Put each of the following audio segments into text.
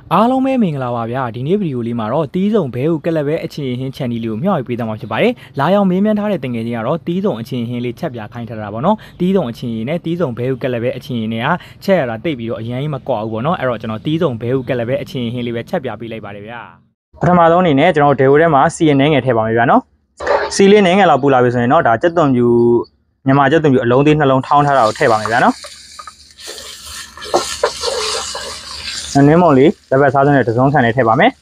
အားလုံးပဲမင်္ဂလာပါဗျာဒီနေ့ဗီဒီယိုလေးမှာတော့တီးစုံဘဲကိုကလပ်ပဲအချင်းဟင်း channel လေးကိုမျှဝေပေးသွားမှာဖြစ်ပါတယ်လာရောက်မေးမြန်းထားတဲ့တင်ငယ်ချင်းကတော့တီးစုံအချင်းဟင်းလေးချက်ပြခိုင်းထားတာပေါ့နော်တီးစုံအချင်းရင်းနဲ့တီးစုံဘဲကိုကလပ်ပဲအချင်းရင်းနဲ့ချက်ရတာတိတ်ပြီးတော့အရင်ကြီးမကွာဘူးပေါ့နော်အဲ့တော့ကျွန်တော်တီးစုံဘဲကိုကလပ်ပဲအချင်းဟင်းလေးပဲချက်ပြပေးလိုက်ပါတယ်ဗျာပထမဆုံးအနေနဲ့ကျွန်တော်ဒေဝထဲမှာစီရင်နှဲငယ်ထည့်ပါမယ်ဗျာနော်စီလေးနှဲငယ်လောက်ပူလာပြီဆိုရင်တော့ဒါကြက်သွန်ပြူမြန်မာကြက်သွန်ပြူအလုံးသေးနှလုံးထောင်းထားတာကိုထည့်ပါမယ်ဗျာနော်နင်းမုံလေးလက်ပတ်စားသွင်းတဲ့တစုံခံလေးထည့်ပါမယ်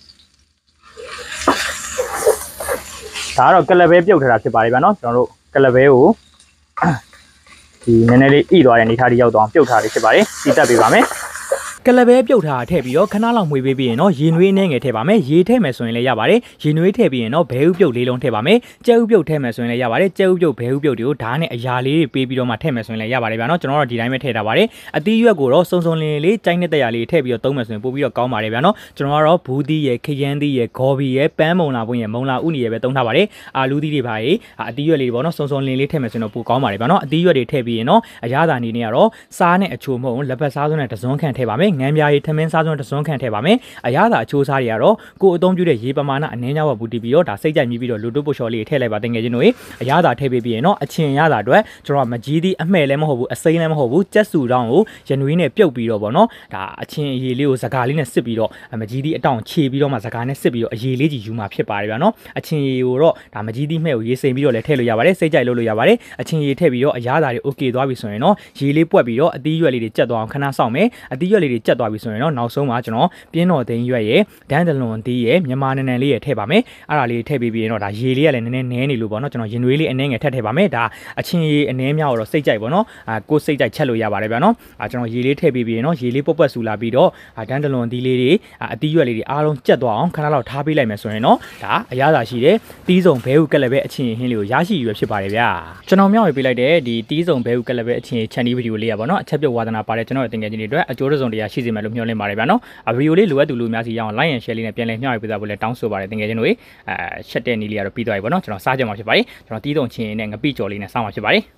ဒါကတော့ကလပ်ပဲပြုတ်ထားတာဖြစ်ပါတယ်ဗျာနော်ကျွန်တော်တို့ကလပ်ပဲကိုဒီနည်းနည်းလေးဣသွားတဲ့အနေထားလေးရောက်တော့ပြုတ်ထားလေးဖြစ်ပါတယ်စီတက်ပေးပါမယ်ကလပ်ပဲပြုတ်ထားထည့်ပြီးတော့ခဏလောက်မှွေပေးပြီးရင်တော့ရေနွေးနှဲငယ်ထည့်ပါမယ်ရေထည့်မယ်ဆိုရင်လည်းရပါတယ်ရေနွေးထည့်ပြီးရင်တော့ဘဲဥပြုတ်လေးလုံးထည့်ပါမယ်ကြက်ဥပြုတ်ထည့်မယ်ဆိုရင်လည်းရပါတယ်ကြက်ဥပြုတ်ဘဲဥပြုတ်တွေကိုဓာတ်နဲ့အရာလေးတွေပေးပြီးတော့မှထည့်မယ်ဆိုရင်လည်းရပါတယ်ဗျာနော်ကျွန်တော်တို့ဒီတိုင်းပဲထည့်ထားပါတယ်အသီးရွက်ကိုတော့စုံစုံလင်းလေးကြိုက်တဲ့တရားလေးထည့်ပြီးတော့သုံးမယ်ဆိုရင်ပို့ပြီးတော့ကောင်းပါတယ်ဗျာနော်ကျွန်တော်ကတော့ဘူးသီးရယ်ခရမ်းသီးရယ်ဂေါ်ဘီရယ်ပန်းမုံလာပွင့်ရယ်မုံလာဥနီရယ်ပဲသုံးထားပါတယ်အာလူးသီးတွေပါရေးအသီးရွက်လေးတွေပေါ့နော်စုံစုံလင်းလေးထည့်မယ်ဆိုရင်တော့ပိုကောင်းပါတယ်ဗျာနော်အသီးရွက်တွေထည့်ပြီးရင်တော့အရာသာနေနေကတော့စားနဲ့အချိုမဟုတ်လက်ပတ်စားစွန်းနဲ့တစွန်းခန့်ထည့်ပါမယ်ငန်းပြားရေးထမင်းစားစွန်းတစွန်းခန့်ထည့်ပါမယ်အရာသာအချိုးစားတွေကတော့ကိုယ်အသုံးပြုတဲ့ရေပမာဏအနည်းငယ်ဝပူတည်ပြီးတော့ဒါစိတ်ကြိုက်မြည်ပြီးတော့လူတုပ်ပုတ်လျှော်လေးထည့်လိုက်ပါတင်ငယ်ချင်းတို့အရာသာထည့်ပေးပြီးရင်တော့အချင်းရသာအတွက်ကျွန်တော်ကမကြီးသီးအမှဲ့လည်းမဟုတ်ဘူးအစိမ်းလည်းမဟုတ်ဘူးကြက်စုတောင်းကိုရနွေးနဲ့ပြုတ်ပြီးတော့ပေါ့နော်ဒါအချင်းအရေလေးကိုစကားလေးနဲ့စစ်ပြီးတော့မကြီးသီးအတောင်ခြေပြီးတော့မှစကားနဲ့စစ်ပြီးတော့အရေလေးကြီးယူမှာဖြစ်ပါတယ်ဗျာနော်အချင်းရေကိုတော့ဒါမကြီးသီးမှဲ့ကိုရေစိမ်ပြီးတော့လည်းထည့်လို့ရပါတယ်စိတ်ကြိုက်လို့ရပါတယ်အချင်းရေထည့်ပြီးတော့အရာသာတွေ okay သွားပြီဆိုရင်တော့ရေလေးပွက်ပြီးတော့အသီးရွက်လေးတွေကြက်သွားအောင်ခဏစောင့်မယ်အသီးရွက်လေးတွေကြက်သွားပြီဆိုရင်တော့နောက်ဆုံးမှာကျွန်တော်ပြင်းတော်သိန်းရွက်ရဲ့ဒန်းတလွန်သီးရဲ့မြန်မာနန်နန်လေးရဲ့ထည့်ပါမယ်အဲ့ဒါလေးထည့်ပြီးရင်တော့ဒါရေလေးကလည်းနည်းနည်းနဲနေလို့ပေါ့နော်ကျွန်တော်ရင်နွေးလေးအနှဲငယ်ထည့်ပါမယ်ဒါအချင်းရေအနှဲမြောက်တော့စိတ်ကြိုက်ပေါ့နော်ကိုစိတ်ကြိုက်ချက်လို့ရပါတယ်ဗျာနော်ကျွန်တော်ရေလေးထည့်ပြီးရင်တော့ရေလေးပွက်ပွက်ဆူလာပြီးတော့ဒန်းတလွန်သီးလေးတွေအသီးရွက်လေးတွေအားလုံးကြက်သွားအောင်ခဏလောက်ထားပေးလိုက်မယ်ဆိုရင်တော့ဒါအရသာရှိတဲ့တီးစုံဘဲဥကလပ်ပဲအချင်းဟင်းလေးကိုရရှိရွယ်ဖြစ်ပါတယ်ဗျာကျွန်တော်မျှဝေပေးလိုက်တဲ့ဒီတီးစုံဘဲဥကလပ်ပဲအချင်း channel ဗီဒီယိုလေးရပါတော့အချက်ပြုတ်ဝါသနာပါတဲ့ကျွန်တော်ရဲ့တင်ငယ်ချင်းတွေအတွက်အကျိုးစုံတရားရှိစေမယ်လို့မျှော်လင့်ပါတယ်ဗျာနော်ဗီဒီယိုလေးလိုအပ်သူလူများစီရအောင် like and share လေးနဲ့ပြန်လည်မျှဝေပေးသွားဖို့လည်းတောင်းဆိုပါတယ်တင်ငယ်ချင်းတို့ချက်တဲ့နီးလေးကတော့ပြီးသွားပြီပေါ့နော်ကျွန်တော်စားကြမှာဖြစ်ပါတယ်ကျွန်တော်တီးစုံချင်းနဲ့ငပိကြော်လေးနဲ့စားမှာဖြစ်ပါတယ်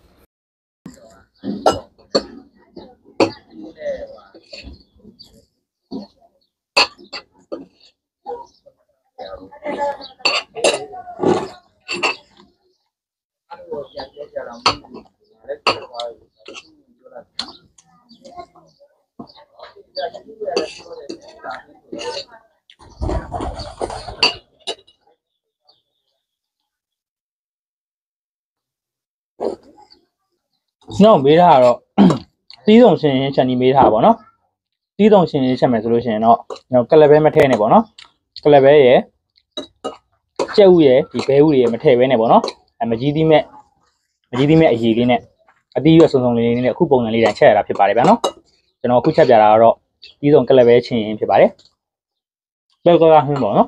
နော်မေးထားတော့တီးစုံရှင်ချက်နီးမေးထားပါတော့တီးစုံရှင်ချက်မယ်ဆိုလို့ရှိရင်တော့ကျွန်တော်ကလပ်ပဲမထည့်နဲ့ပေါ့နော်ကလပ်ပဲရဲ့ကြက်ဥရဲ့ဒီဘဲဥတွေရဲ့မထည့်ဘဲနဲ့ပေါ့နော်မကြီးသီးမဲ့အရေးလေးနဲ့အသီးရွက်စုံစုံလေးနဲ့အခုပုံစံလေးတိုင်းချက်ရတာဖြစ်ပါတယ်ဗျာနော်ကျွန်တော်အခုချက်ပြတာကတော့တီးစုံကလပ်ပဲချင်းဖြစ်ပါတယ်ဘယ်ကောဟင်းပေါ့နော်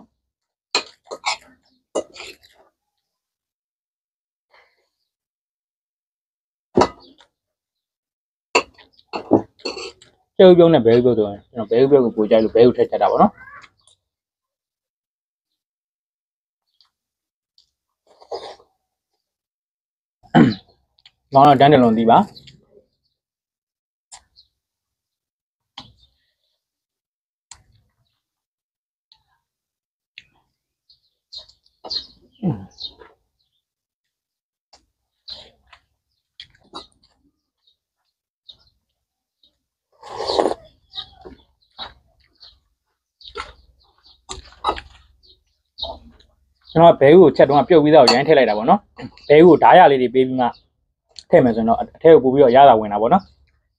ကျုပ်ပြုံးနဲ့ဘဲဥပြုတ်တော့ကျွန်တော်ဘဲဥပြုတ်ကိုပို့ကြိုက်လို့ဘဲဥထည့်ချက်တာပေါ့နော်တော့ဒန်းတလွန်သီးပါကျွန်တော်ဘဲဥကိုချက်တော့ပြုတ်ပြီးတော့ရမ်းထည့်လိုက်တာပေါ့နော်ဘဲဥကိုဓာရလေးတွေပေးပြီးမှထည့်မယ်ဆိုရင်တော့အထက်ကိုပို့ပြီးတော့ရတာဝင်တာပေါ့နော်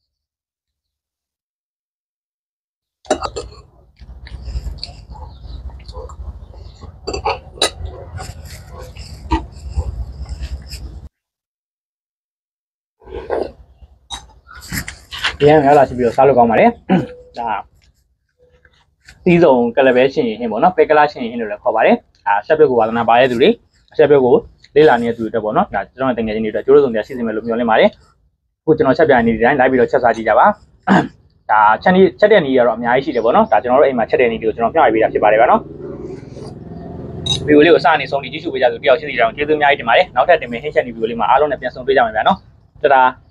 ပြန်ရလာရှိပြီးတော့စားလို့ကောင်းပါတယ်ဒါတီးစုံကလပ်ပဲရှင်ဟင်းပေါ့နော်ပဲကလာရှင်ဟင်းလို့လည်းခေါ်ပါတယ်ဆက်ပြုတ်ကိုဝါသနာပါတဲ့သူတွေဆက်ပြုတ်ကိုလေးလာနေတဲ့သူတွေအတွက်ပေါ့နော်ဒါကျွန်တော်တင်ငယ်ချင်းတွေအတွက်ကျိုးစုံတရားရှိစေမယ်လို့မျှော်လင့်ပါတယ်အခုကျွန်တော်ချက်ပြနေတဲ့အတိုင်းလိုက်ပြီးတော့ချက်စားကြည့်ကြပါဒါချက်တဲ့နေရတော့အများကြီးရှိတယ်ပေါ့နော်ဒါကျွန်တော်တို့အိမ်မှာချက်တဲ့နေတွေကိုကျွန်တော်မျှဝေပေးတာဖြစ်ပါတယ်ဗျာနော်ဗီဒီယိုလေးကိုစနေဆုံးဒီကြည့်ရှုပေးကြသူတယောက်ချင်းစီတောင်ကျေးဇူးအများကြီးတင်ပါတယ်နောက်ထပ်တင်မယ့်ဟင်းချက်နေဗီဒီယိုလေးမှာအားလုံးနဲ့ပြန်ဆုံတွေ့ကြမယ်ဗျာနော်တဒါ